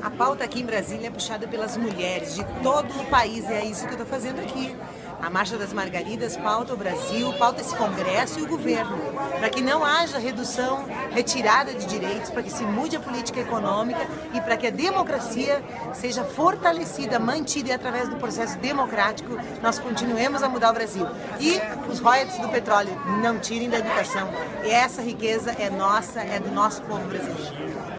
A pauta aqui em Brasília é puxada pelas mulheres de todo o país, e é isso que eu estou fazendo aqui. A Marcha das Margaridas pauta o Brasil, pauta esse Congresso e o governo, para que não haja redução, retirada de direitos, para que se mude a política econômica e para que a democracia seja fortalecida, mantida, e através do processo democrático nós continuemos a mudar o Brasil. E os royalties do petróleo não tirem da educação. E essa riqueza é nossa, é do nosso povo brasileiro.